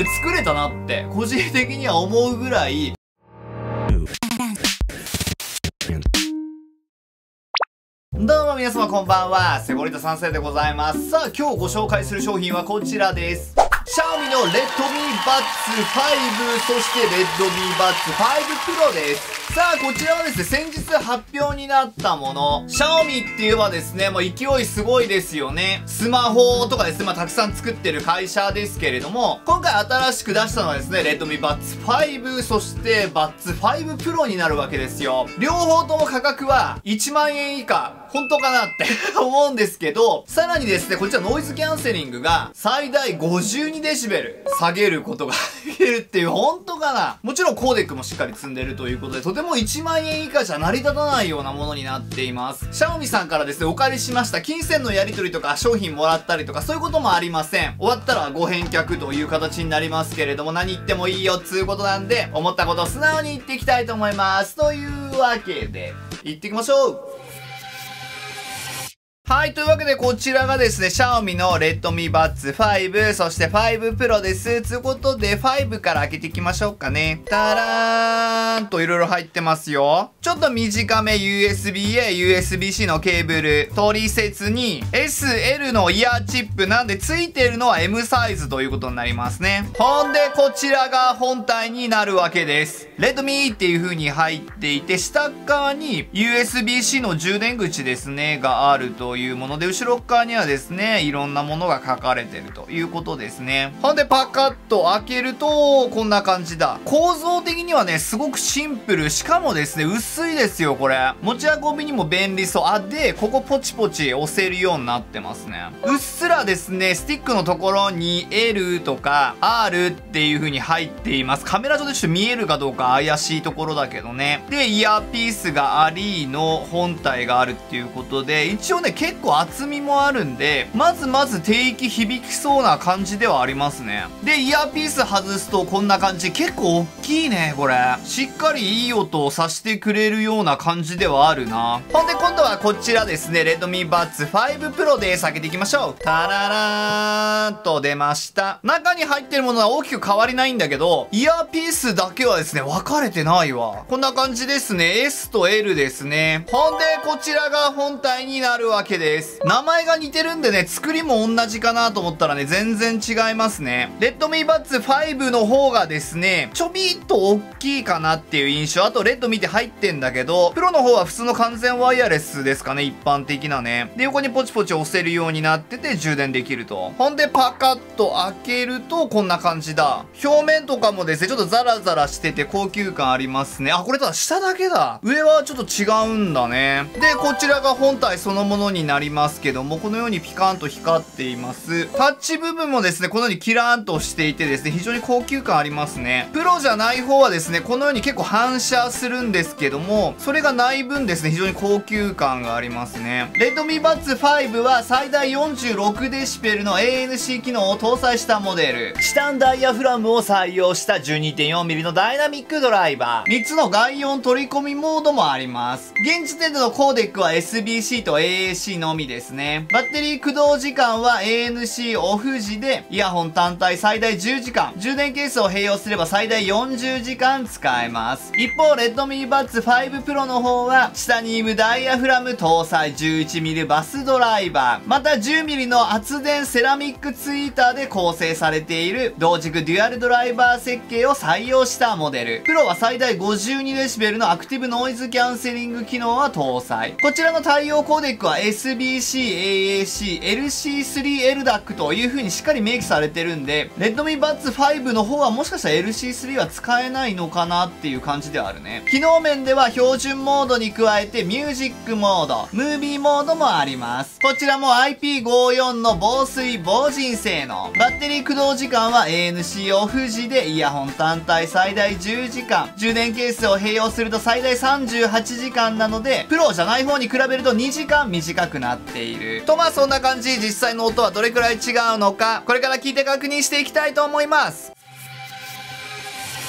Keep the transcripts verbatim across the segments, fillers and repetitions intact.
く作れたなって、個人的には思うぐらい、どうも皆様こんばんは、セゴリタさん世でございます。さあ、今日ご紹介する商品はこちらです。シャオミの Redmi Buds ファイブ、そして Redmi Buds ファイブ Pro です。さあ、こちらはですね、先日発表になったもの。シャオミって言えばですね、もう勢いすごいですよね。スマホとかですね、まあ、たくさん作ってる会社ですけれども、今回新しく出したのはですね、Redmi Buds ファイブ、そして Buds ファイブ Pro になるわけですよ。両方とも価格はいちまんえん以下。本当かなって思うんですけど、さらにですね、こちらノイズキャンセリングが最大ごじゅうにデシベル下げることができるっていう、本当かな。もちろんコーデックもしっかり積んでるということで、とてもいちまんえん以下じゃ成り立たないようなものになっています。シャオミさんからですね、お借りしました金銭のやり取りとか商品もらったりとかそういうこともありません。終わったらご返却という形になりますけれども、何言ってもいいよっつうことなんで、思ったことを素直に言っていきたいと思います。というわけで、行ってきましょう。はい。というわけで、こちらがですね、シャオミの Redmi Buds ファイブ、そしてファイブ Pro です。ということで、ファイブから開けていきましょうかね。たらーんといろいろ入ってますよ。ちょっと短め ユーエスビーエー、ユーエスビーシー のケーブル、取説に エス、エル のイヤーチップなんで、ついてるのは エム サイズということになりますね。ほんで、こちらが本体になるわけです。Redmi っていう風に入っていて、下側に ユーエスビーシー の充電口ですね、があるといういうもので、後ろ側にはですね、いろんなものが書かれてるということですね。ほんで、パカッと開けると、こんな感じだ。構造的にはね、すごくシンプル。しかもですね、薄いですよ、これ。持ち運びにも便利そう。あ、で、ここポチポチ押せるようになってますね。うっすらですね、スティックのところに エル とか アール っていう風に入っています。カメラ上でちょっと見えるかどうか怪しいところだけどね。で、イヤーピースがありの本体があるっていうことで、一応ね、結構厚みもあるんで、まずまず低域響きそうな感じではありますね。で、イヤーピース外すとこんな感じ。結構大きいね、これ。しっかりいい音をさしてくれるような感じではあるな。ほんで、今度はこちらですね、Redmi Buds ファイブ Pro で開けていきましょう。タララーンと出ました。中に入ってるものは大きく変わりないんだけど、イヤーピースだけはですね、分かれてないわ。こんな感じですね。S と エル ですね。ほんで、こちらが本体になるわけです。名前が似てるんでね、作りも同じかなと思ったらね、全然違いますね。Redmi Buds ファイブの方がですね、ちょびっと大きいかなっていう印象。あと、レッド見て入ってんだけど、プロの方は普通の完全ワイヤレスですかね、一般的なね。で、横にポチポチ押せるようになってて、充電できると。ほんで、パカッと開けると、こんな感じだ。表面とかもですね、ちょっとザラザラしてて高級感ありますね。あ、これただ下だけだ。上はちょっと違うんだね。で、こちらが本体そのものになりますけども、このようにピカンと光っています。タッチ部分もですね、このようにキラーンとしていてですね、非常に高級感ありますね。プロじゃない方はですね、このように結構反射するんですけども、それがない分ですね、非常に高級感がありますね。Redmi Buds ファイブは最大よんじゅうろくデシベルの エーエヌシー 機能を搭載したモデル。チタンダイヤフラムを採用した じゅうにてんよんミリ のダイナミックドライバー。みっつの外音取り込みモードもあります。現時点でのコーデックは エスビーシー と エーエーシー のみですね。バッテリー駆動時間は エーエヌシー オフ時で、イヤホン単体最大じゅうじかん、充電ケースを併用すれば最大よんじゅうじかん使えます。一方、Redmi Buds ファイブ Pro の方は、チタニウムダイヤフラム搭載 じゅういちミリ バスドライバー、また じゅうミリ の圧電セラミックツイーターで構成されている同軸デュアルドライバー設計を採用したモデル。プロは最大ごじゅうにデシベルのアクティブノイズキャンセリング機能は搭載。こちらの対応コーデックは エスビーシー、エーエーシー、エルシースリーエルダック という風にしっかり明記されてるんで、Redmi Buds ファイブの方はもしかしたら エルシースリー は使えないのかなっていう感じではあるね。機能面では標準モードに加えてミュージックモード、ムービーモードもあります。こちらも アイピーごじゅうよん の防水防塵性能。バッテリー駆動時間は エーエヌシー オフ時でイヤホン単体最大じゅうじかん、充電ケースを併用すると最大さんじゅうはちじかんなので、プロじゃない方に比べるとにじかん短くなっている。とまあそんな感じ。実際の音はどれくらい違うのか、これから聞いて確認していきたいと思います。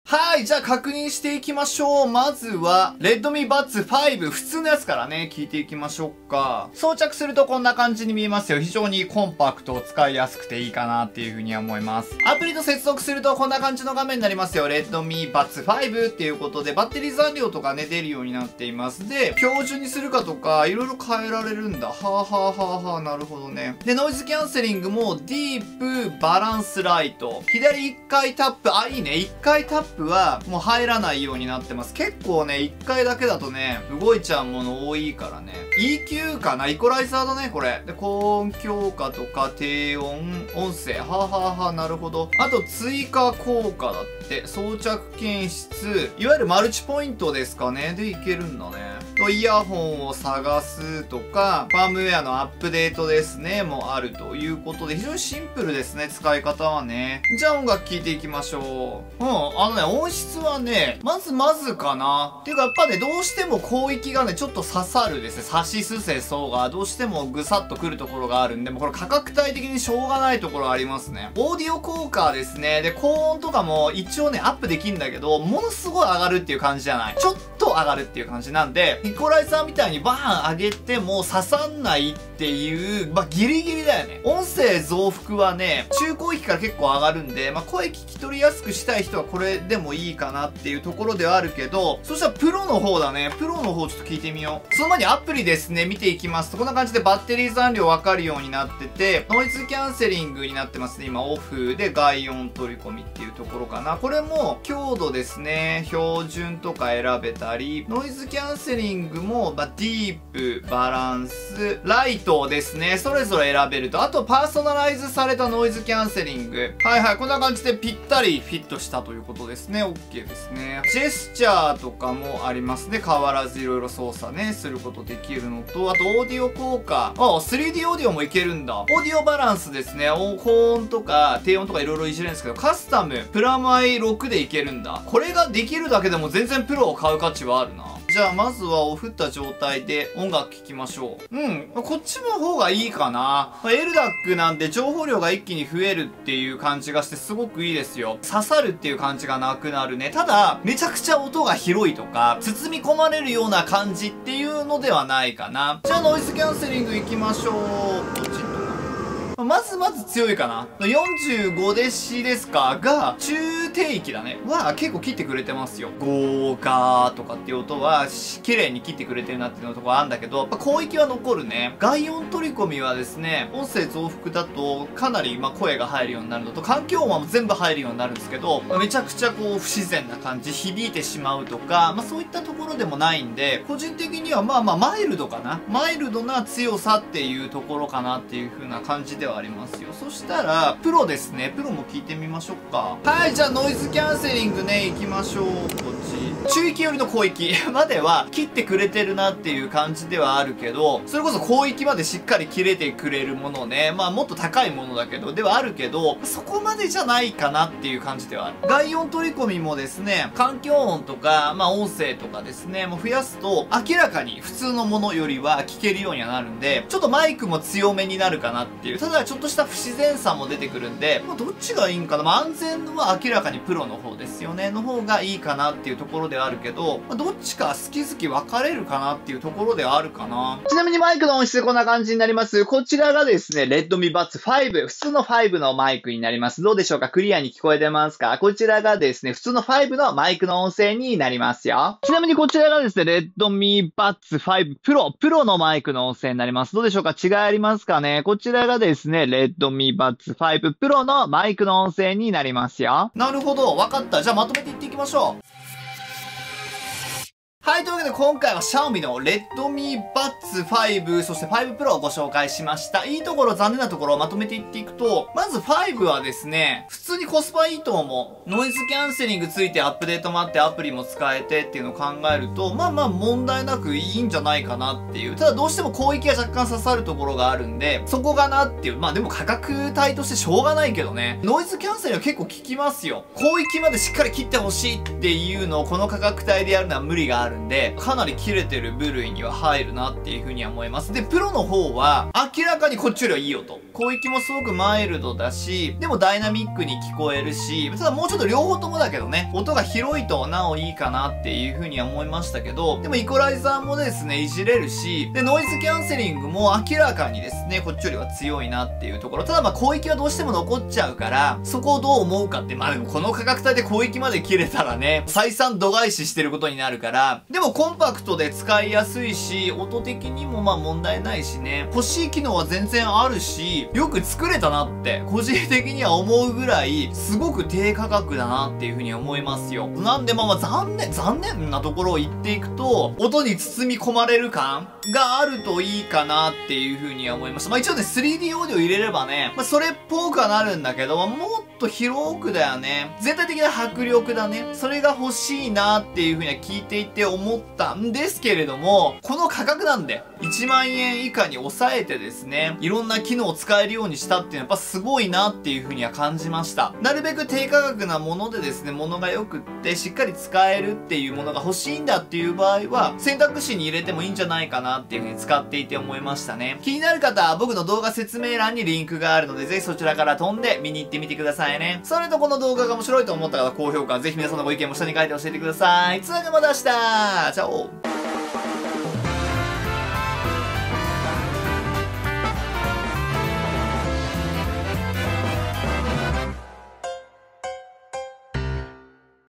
はい、じゃあ確認していきましょう。まずは、Redmi Buds ファイブ、普通のやつからね、聞いていきましょうか。装着するとこんな感じに見えますよ。非常にコンパクト、使いやすくていいかなっていう風には思います。アプリと接続するとこんな感じの画面になりますよ。Redmi Buds ファイブっていうことで、バッテリー残量とかね、出るようになっています。で、標準にするかとか、いろいろ変えられるんだ。はぁはぁはぁはぁ、なるほどね。で、ノイズキャンセリングも、ディープ、バランスライト。左いっかいタップ、あ、いいね。いっかいタップは、もう入らないようになってます。結構ね、いっかいだけだとね、動いちゃうもの多いからね。イーキュー かなイコライザーだね、これ。で、高音強化とか低音、音声。はぁはぁはぁ、なるほど。あと、追加効果だって。装着検出。いわゆるマルチポイントですかね。で、いけるんだね。と、イヤホンを探すとか、ファームウェアのアップデートですね、もあるということで、非常にシンプルですね、使い方はね。じゃあ音楽聴いていきましょう。うん、あのね、音質はね、まずまずかな。っていうかやっぱね、どうしても広域がね、ちょっと刺さるですね。サシスセソが、どうしてもぐさっとくるところがあるんで、もうこれ価格帯的にしょうがないところありますね。オーディオ効果ですね。で、高音とかも一応ね、アップできるんだけど、ものすごい上がるっていう感じじゃない。ちょっと上がるっていう感じなんで、イコライザーみたいにバーン上げても刺さんないっていう、まあ、ギリギリだよね。音声増幅はね、中高域から結構上がるんで、まあ、声聞き取りやすくしたい人はこれでもいいかなっていうところではあるけど、そしたらプロの方だね。プロの方ちょっと聞いてみよう。その前にアプリですね、見ていきますと、こんな感じでバッテリー残量わかるようになってて、ノイズキャンセリングになってますね。今オフで外音取り込みっていうところかな。これも強度ですね、標準とか選べたり、ノイズキャンセリングも、まあ、ディープ、バランス、ライトですね。それぞれ選べると。あと、パーソナライズされたノイズキャンセリング。はいはい。こんな感じでぴったりフィットしたということですね。OK ですね。ジェスチャーとかもありますね。変わらずいろいろ操作ね、することできるのと、あと、オーディオ効果。あ、スリーディー オーディオもいけるんだ。オーディオバランスですね。高音とか低音とかいろいろいじれるんですけど、カスタム、プラマイろくでいけるんだ。これができるだけでも全然プロを買う価値はあるな。じゃあまずはオフった状態で音楽聴きましょう。うん。こっちの方がいいかな。エルダック なんで情報量が一気に増えるっていう感じがしてすごくいいですよ。刺さるっていう感じがなくなるね。ただ、めちゃくちゃ音が広いとか、包み込まれるような感じっていうのではないかな。じゃあノイズキャンセリング行きましょう。こっちまずまず強いかな。よんじゅうごデシですかが、中低域だね。は、結構切ってくれてますよ。ゴーガーとかっていう音は、綺麗に切ってくれてるなっていうところあるんだけど、やっぱ広域は残るね。外音取り込みはですね、音声増幅だと、かなり、ま、声が入るようになるのと、環境音は全部入るようになるんですけど、めちゃくちゃこう、不自然な感じ、響いてしまうとか、まあ、そういったところでもないんで、個人的にはまあまあ、マイルドかな。マイルドな強さっていうところかなっていう風な感じではありますよ。そしたら、プロですね。プロも聞いてみましょうか。はい、じゃあノイズキャンセリングね、行きましょう。こっち。中域寄りの広域までは切ってくれてるなっていう感じではあるけど、それこそ広域までしっかり切れてくれるものね。まあもっと高いものだけど、ではあるけど、そこまでじゃないかなっていう感じではある。外音取り込みもですね、環境音とか、まあ音声とかですね、もう増やすと明らかに普通のものよりは聞けるようにはなるんで、ちょっとマイクも強めになるかなっていう。ただちょっとした不自然さも出てくるんで、まあ、どっちがいいんかな。まあ、安全は明らかにプロの方ですよね。の方がいいかなっていうところではあるけど、まあ、どっちか好き好き分かれるかなっていうところではあるかな。ちなみにマイクの音質こんな感じになります。こちらがですね、Redmi Buds ファイブ。普通のファイブのマイクになります。どうでしょうか？クリアに聞こえてますか？こちらがですね、普通のファイブのマイクの音声になりますよ。ちなみにこちらがですね、Redmi Buds ファイブ Pro。プロのマイクの音声になります。どうでしょうか？違いありますかね？こちらがですね、Redmi Buds ファイブ Pro のマイクの音声になりますよ。なるほど。わかった。じゃあまとめていっていきましょう。はい、というわけで今回は Xiaomi の Redmi Buds ファイブ、そしてファイブ Pro をご紹介しました。いいところ、残念なところをまとめていっていくと、まずファイブはですね、普通にコスパいいと思う。ノイズキャンセリングついてアップデートもあってアプリも使えてっていうのを考えると、まあまあ問題なくいいんじゃないかなっていう。ただどうしても広域が若干刺さるところがあるんで、そこがなっていう。まあでも価格帯としてしょうがないけどね。ノイズキャンセリングは結構効きますよ。広域までしっかり切ってほしいっていうのをこの価格帯でやるのは無理があるんで、かなり切れてる部類には入るなっていうふうには思います。で、プロの方は明らかにこっちよりはいいよと。 広域もすごくマイルドだし、でもダイナミックに聞こえるし、ただもうちょっと両方ともだけどね、音が広いとなおいいかなっていう風には思いましたけど、でもイコライザーもですね、いじれるし、で、ノイズキャンセリングも明らかにですね、こっちよりは強いなっていうところ。ただまあ広域はどうしても残っちゃうから、そこをどう思うかって、まあでもこの価格帯で広域まで切れたらね、採算度外視してることになるから、でもコンパクトで使いやすいし、音的にもまあ問題ないしね、欲しい機能は全然あるし、よく作れたなって、個人的には思うぐらい、すごく低価格だなっていうふうに思いますよ。なんでまあまあ残念、残念なところを言っていくと、音に包み込まれる感があるといいかなっていうふうには思いました。まあ一応ね、スリーディー オーディオ入れればね、まあそれっぽくはなるんだけど、もっと広くだよね。全体的な迫力だね。それが欲しいなっていうふうには聞いていて思ったんですけれども、この価格なんで、いちまんえん以下に抑えてですね、いろんな機能を使えるようにしたっていうのはやっぱすごいなっていうふうには感じました。なるべく低価格なものでですね、ものが良くってしっかり使えるっていうものが欲しいんだっていう場合は、選択肢に入れてもいいんじゃないかなっていうふうに使っていて思いましたね。気になる方は僕の動画説明欄にリンクがあるので、ぜひそちらから飛んで見に行ってみてくださいね。それとこの動画が面白いと思った方、高評価、ぜひ皆さんのご意見も下に書いて教えてください。つながまた明日。チャオ。